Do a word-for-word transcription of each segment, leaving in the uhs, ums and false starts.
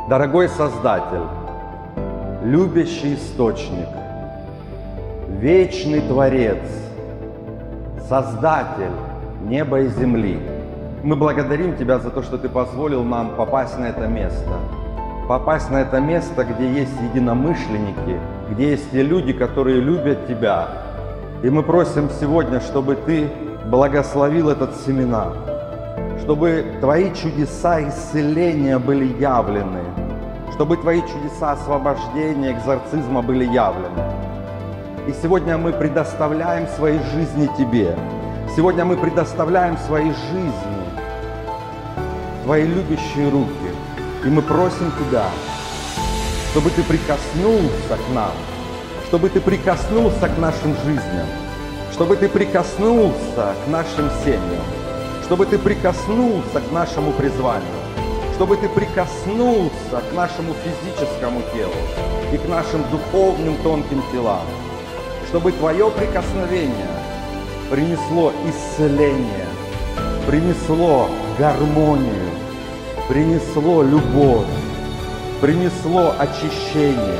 Дорогой Создатель, любящий Источник, вечный Творец, Создатель неба и земли, мы благодарим Тебя за то, что Ты позволил нам попасть на это место. Попасть на это место, где есть единомышленники, где есть те люди, которые любят Тебя. И мы просим сегодня, чтобы Ты благословил этот семинар, чтобы Твои чудеса исцеления были явлены, чтобы Твои чудеса освобождения, экзорцизма были явлены. И сегодня мы предоставляем свои жизни Тебе. Сегодня мы предоставляем свои жизни в Твои любящие руки. И мы просим Тебя, чтобы Ты прикоснулся к нам, чтобы Ты прикоснулся к нашим жизням, чтобы Ты прикоснулся к нашим семьям, чтобы Ты прикоснулся к нашему призванию, чтобы Ты прикоснулся к нашему физическому телу и к нашим духовным тонким телам, чтобы Твое прикосновение принесло исцеление, принесло гармонию, принесло любовь, принесло очищение.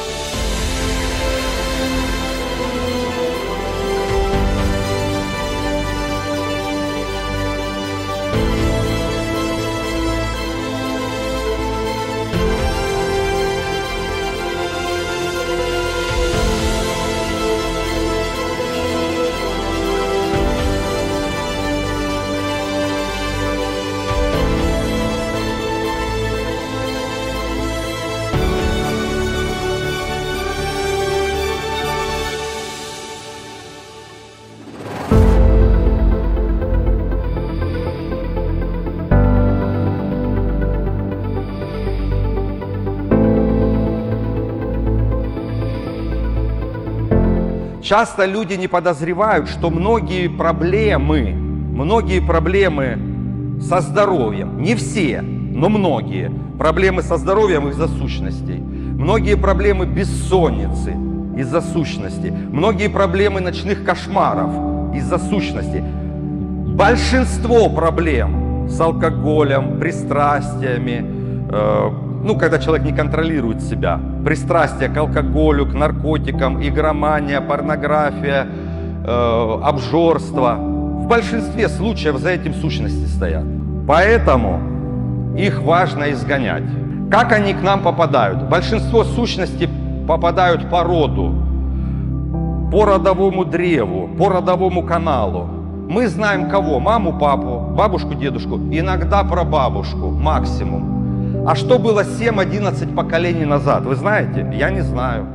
Часто люди не подозревают, что многие проблемы, многие проблемы со здоровьем, не все, но многие проблемы со здоровьем из-за сущностей, многие проблемы бессонницы из-за сущности, многие проблемы ночных кошмаров из-за сущности, большинство проблем с алкоголем, пристрастиями, э, ну, когда человек не контролирует себя, пристрастие к алкоголю, к наркотикам, игромания, порнография, э, обжорство. В большинстве случаев за этим сущности стоят. Поэтому их важно изгонять. Как они к нам попадают? Большинство сущностей попадают по роду, по родовому древу, по родовому каналу. Мы знаем кого? Маму, папу, бабушку, дедушку, иногда прабабушку, максимум. А что было семь-одиннадцать поколений назад, вы знаете? Я не знаю.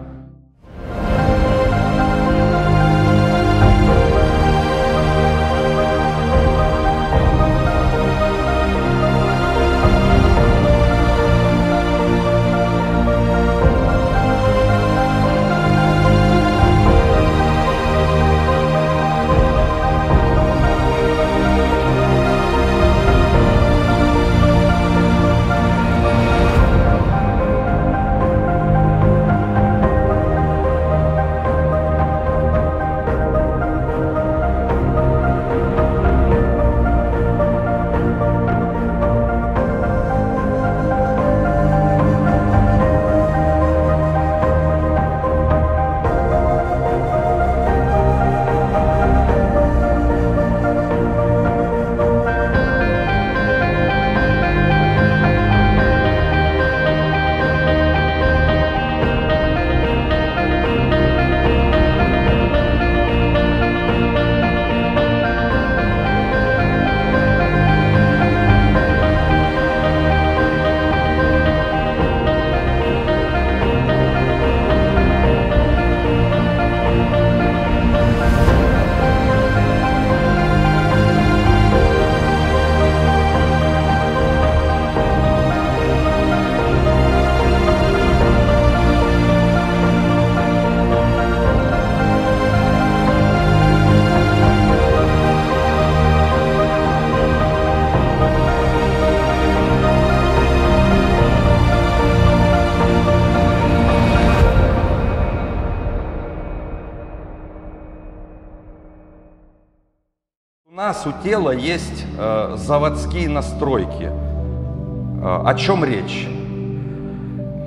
У нас у тела есть э, заводские настройки. Э, о чем речь?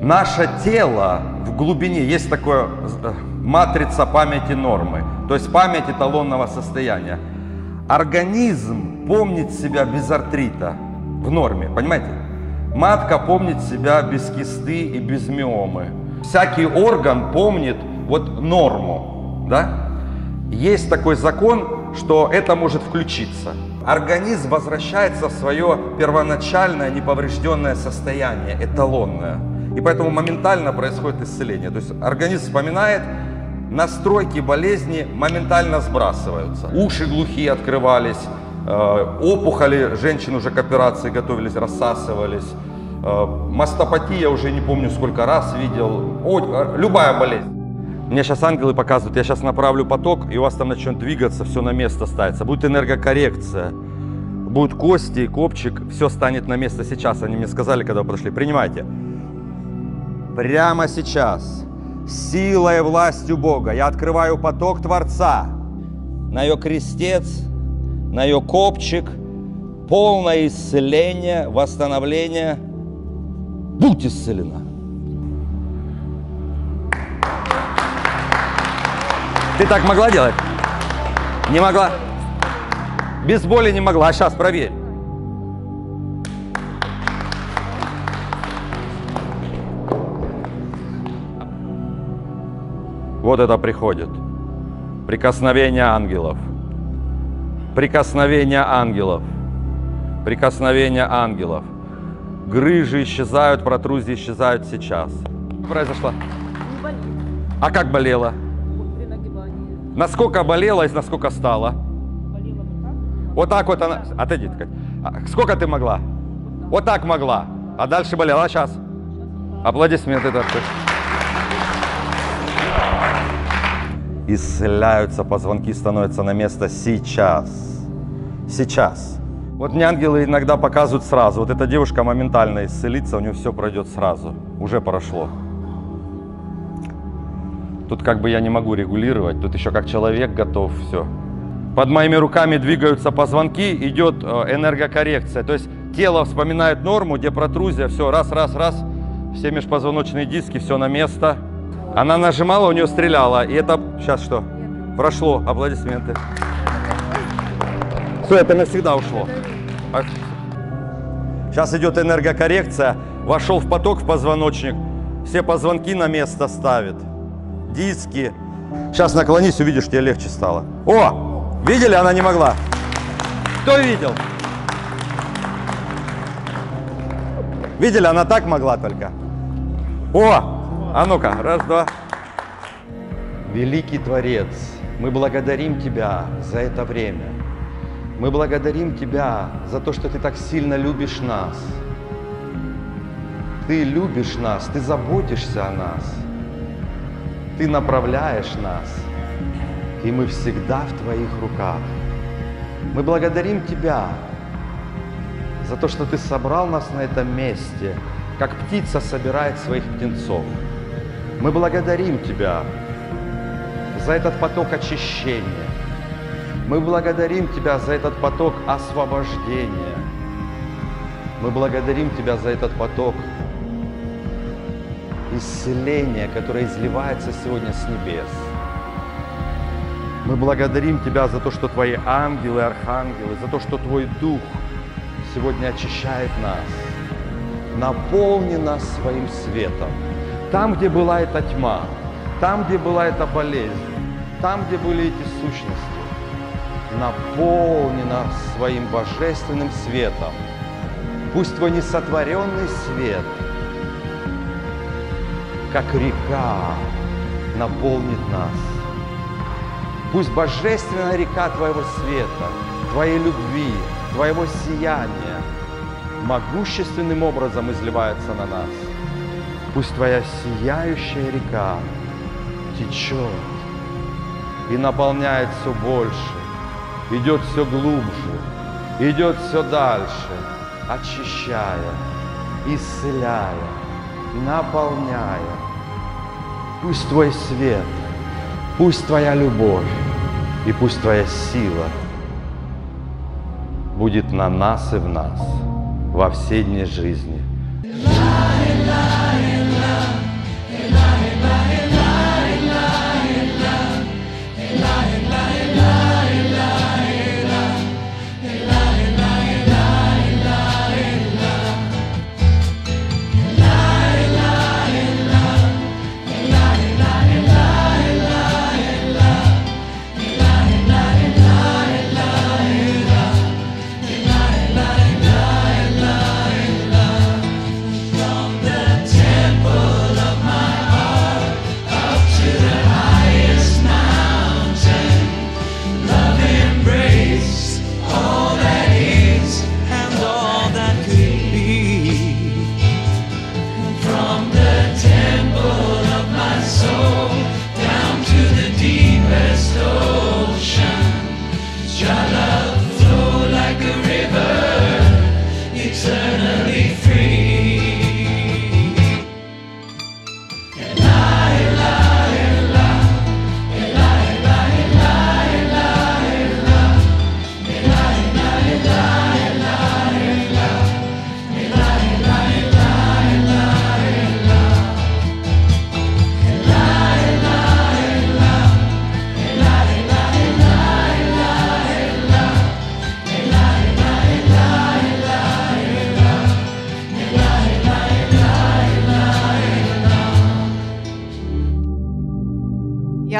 Наше тело в глубине, есть такое матрица памяти нормы, то есть память эталонного состояния. Организм помнит себя без артрита в норме, понимаете? Матка помнит себя без кисты и без миомы. Всякий орган помнит вот норму, да? Есть такой закон, что это может включиться. Организм возвращается в свое первоначальное неповрежденное состояние, эталонное. И поэтому моментально происходит исцеление. То есть организм вспоминает, настройки болезни моментально сбрасываются. Уши глухие открывались, опухоли, женщин уже к операции готовились, рассасывались. Мастопатия уже не помню сколько раз видел. О, любая болезнь. Мне сейчас ангелы показывают, я сейчас направлю поток, и у вас там начнет двигаться, все на место ставится. Будет энергокоррекция, будут кости, копчик, все станет на место сейчас. Они мне сказали, когда вы подошли, принимайте. Прямо сейчас, силой и властью Бога, я открываю поток Творца на ее крестец, на ее копчик, полное исцеление, восстановление. Будь исцелена. Ты так могла делать? Не могла? Без боли не могла, а сейчас проверь. Вот это приходит. Прикосновение ангелов. Прикосновение ангелов. Прикосновение ангелов. Грыжи исчезают, протрузии исчезают сейчас. Что произошло? Не болит. А как болело? Вот при нагибании. Насколько болела и насколько стала? Болела вот так. Вот так вот она... Отойди. А сколько ты могла? Вот так могла. А дальше болела. А сейчас? Аплодисменты. Исцеляются позвонки, становятся на место сейчас. Сейчас. Вот мне ангелы иногда показывают сразу. Вот эта девушка моментально исцелится, у нее все пройдет сразу. Уже прошло. Тут как бы я не могу регулировать, тут еще как человек готов, все. Под моими руками двигаются позвонки, идет энергокоррекция. То есть тело вспоминает норму, где протрузия, все, раз, раз, раз. Все межпозвоночные диски, все на место. Она нажимала, у нее стреляло. И это сейчас что? Прошло. Аплодисменты. Все, это навсегда ушло. Сейчас идет энергокоррекция. Вошел в поток в позвоночник. Все позвонки на место ставит. Диски. Сейчас наклонись, увидишь, тебе легче стало. О! Видели? Она не могла. Кто видел? Видели? Она так могла только. О! А ну-ка, раз, два. Великий Творец, мы благодарим Тебя за это время. Мы благодарим Тебя за то, что Ты так сильно любишь нас. Ты любишь нас, Ты заботишься о нас. Ты направляешь нас. И мы всегда в Твоих руках. Мы благодарим Тебя за то, что Ты собрал нас на этом месте, как птица собирает своих птенцов. Мы благодарим Тебя за этот поток очищения. Мы благодарим Тебя за этот поток освобождения. Мы благодарим Тебя за этот поток исцеления, который изливается сегодня с небес. Мы благодарим Тебя за то, что Твои ангелы, архангелы, за то, что Твой Дух сегодня очищает нас. Наполни нас своим светом. Там, где была эта тьма, там, где была эта болезнь, там, где были эти сущности, наполни нас своим божественным светом. Пусть Твой несотворенный свет, как река, наполнит нас. Пусть божественная река Твоего света, Твоей любви, Твоего сияния могущественным образом изливается на нас. Пусть Твоя сияющая река течет и наполняет все больше, идет все глубже, идет все дальше, очищая, исцеляя, наполняя. Пусть Твой свет, пусть Твоя любовь и пусть Твоя сила будет на нас и в нас во все дни жизни. Lie, lie, lie.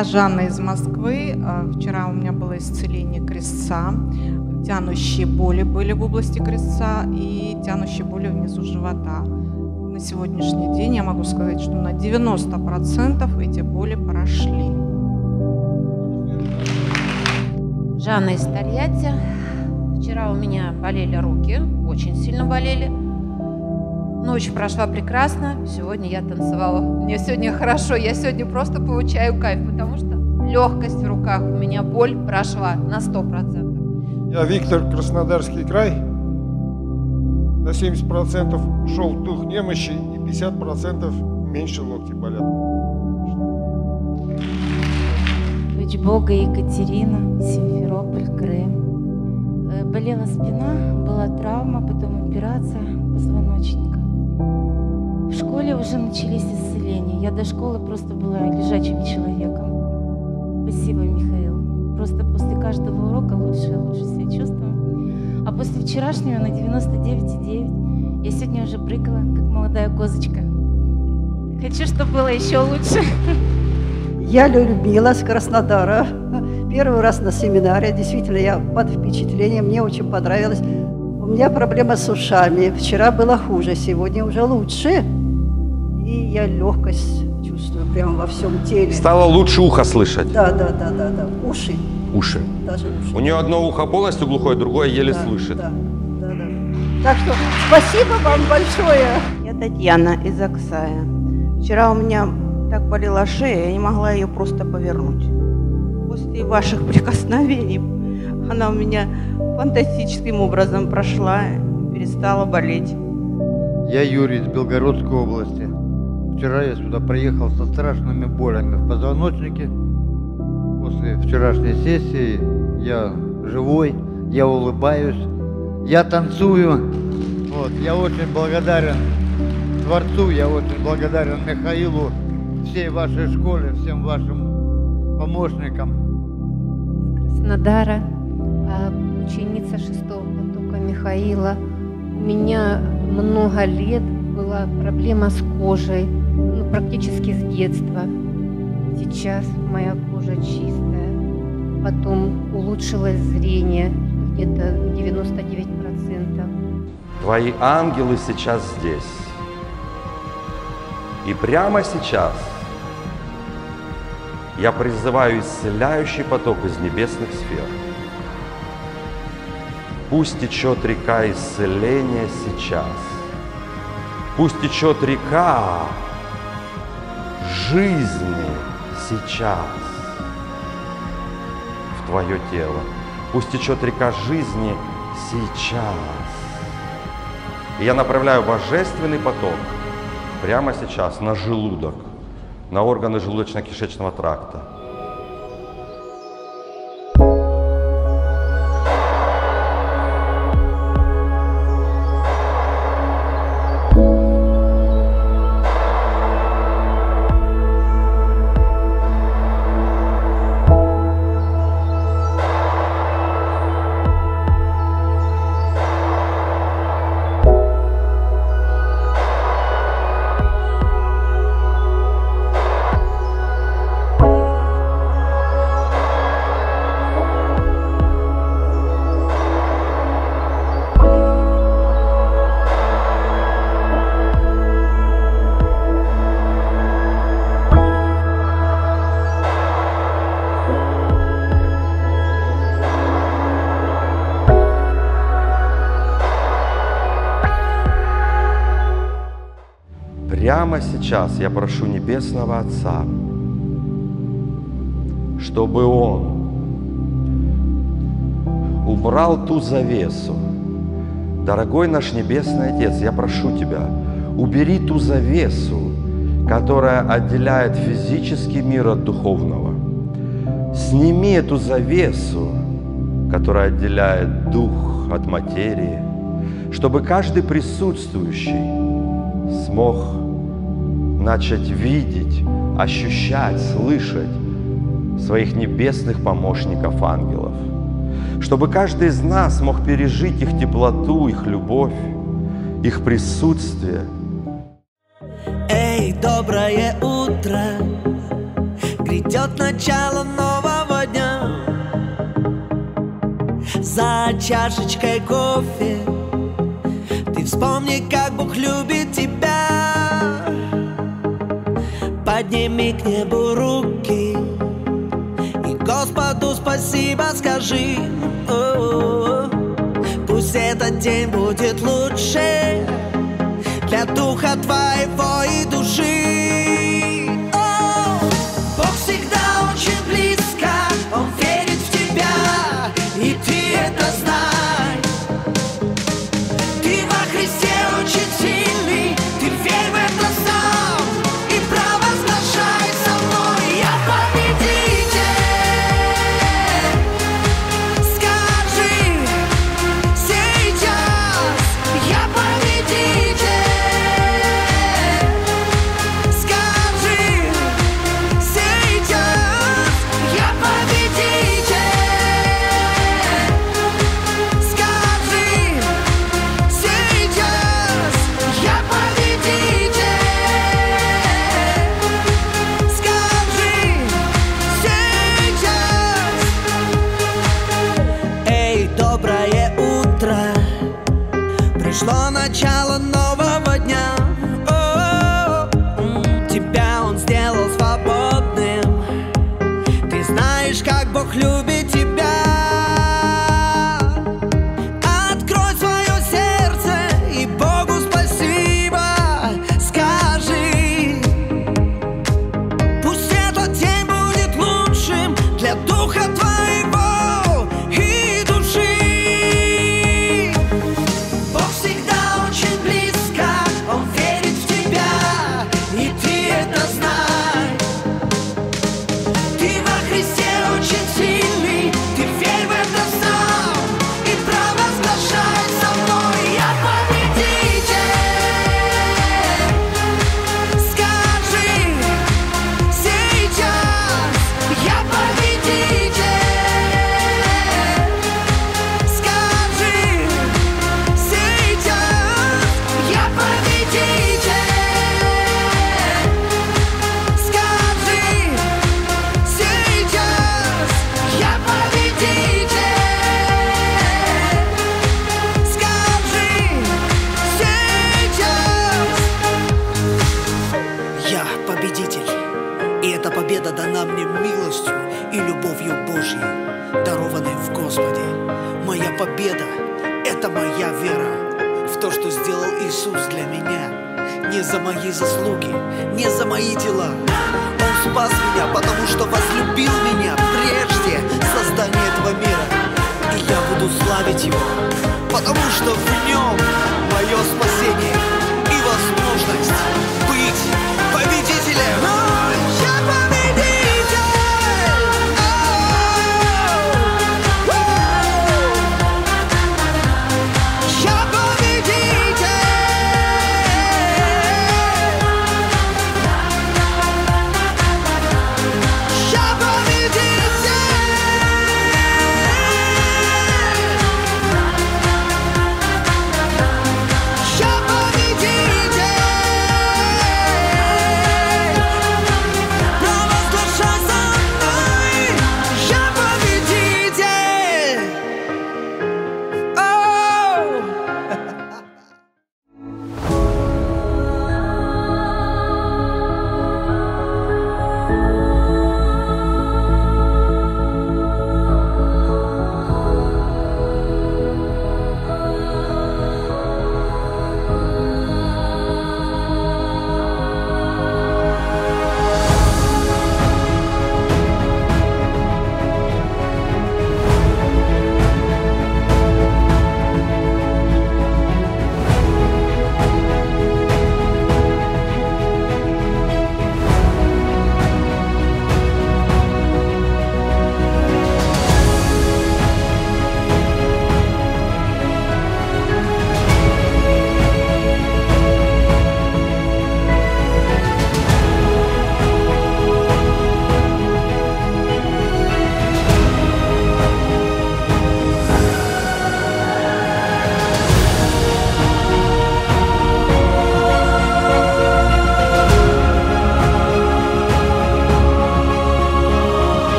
Я Жанна из Москвы. Вчера у меня было исцеление крестца. Тянущие боли были в области крестца и тянущие боли внизу живота. На сегодняшний день я могу сказать, что на девяносто процентов эти боли прошли. Жанна из Тольятти. Вчера у меня болели руки, очень сильно болели. Ночь прошла прекрасно, сегодня я танцевала. Мне сегодня хорошо, я сегодня просто получаю кайф, потому что легкость в руках, у меня боль прошла на сто процентов. Я Виктор, Краснодарский край. На семьдесят процентов ушел дух немощи и пятьдесят процентов меньше локти болят. Дочь Бога Екатерина, Симферополь, Крым. Болела спина, была травма, потом операция позвоночника. В школе уже начались исцеления. Я до школы просто была лежачим человеком. Спасибо, Михаил. Просто после каждого урока лучше и лучше себя чувствую. А после вчерашнего на девяносто девять и девять я сегодня уже прыгала, как молодая козочка. Хочу, чтобы было еще лучше. Я Людмила с Краснодара. Первый раз на семинаре. Действительно, я под впечатлением. Мне очень понравилось. У меня проблема с ушами. Вчера было хуже, сегодня уже лучше. И я легкость чувствую прямо во всем теле. Стало лучше ухо слышать? Да, да, да, да, да. Уши. Уши. Даже уши. У нее одно ухо полностью глухое, другое еле да, слышит. Да, да, да. Так что спасибо вам большое. Я Татьяна из Аксая. Вчера у меня так болела шея, я не могла ее просто повернуть. После ваших прикосновений она у меня фантастическим образом прошла, перестала болеть. Я Юрий из Белгородской области. Вчера я сюда приехал со страшными болями в позвоночнике. После вчерашней сессии я живой, я улыбаюсь, я танцую. Вот, я очень благодарен Творцу, я очень благодарен Михаилу, всей вашей школе, всем вашим помощникам. Краснодара, ученица шестого потока Михаила. У меня много лет была проблема с кожей, ну, практически с детства. Сейчас моя кожа чистая. Потом улучшилось зрение, где-то девяносто девять процентов. Твои ангелы сейчас здесь. И прямо сейчас я призываю исцеляющий поток из небесных сфер. Пусть течет река исцеления сейчас. Пусть течет река жизни сейчас в твое тело. Пусть течет река жизни сейчас. И я направляю божественный поток прямо сейчас на желудок, на органы желудочно-кишечного тракта. Прямо сейчас я прошу Небесного Отца, чтобы Он убрал ту завесу. Дорогой наш Небесный Отец, я прошу Тебя, убери ту завесу, которая отделяет физический мир от духовного. Сними эту завесу, которая отделяет дух от материи, чтобы каждый присутствующий смог начать видеть, ощущать, слышать своих небесных помощников, ангелов. Чтобы каждый из нас мог пережить их теплоту, их любовь, их присутствие. Эй, доброе утро! Грит Идет начало нового дня. За чашечкой кофе ты вспомни, как Бог любит тебя. Подними к небу руки и Господу спасибо скажи. О-о-о. Пусть этот день будет лучше для духа твоего и души. О, Бог всегда очень близко, Он верит в тебя, и ты это знай. Ты во Христе очень сильный, ты верь в это сам и провозглашай со мной: я победитель. Скажи сейчас: я победитель. Скажи сейчас: я победитель. Скажи сейчас: я победитель. Скажи сейчас. Эй, доброе утро, пришло начало нового дня. О, м, тебя Он сделал свободным. Ты знаешь, как Бог любит тебя. Открой свое сердце и Богу спасибо скажи. Пусть этот день будет лучшим для духа твоего и души. Бог всегда очень близко, Он верит в тебя, и ты это знай. Ты во Христе очень сильный, ты верь в это сам и провозглашай со мной: я победитель. Скажи сейчас: я победитель. Скажи сейчас: я победитель. Скажи сейчас: я победитель. Скажи сейчас: я победитель. И эта победа дана мне милостью и любовью Божьей, дарованной в Господе. Моя победа — это моя вера в то, что сделал Иисус для меня. Не за мои заслуги, не за мои дела. Он спас меня, потому что возлюбил меня прежде создания этого мира. И я буду славить Его, потому что в Нем мое спасение и возможность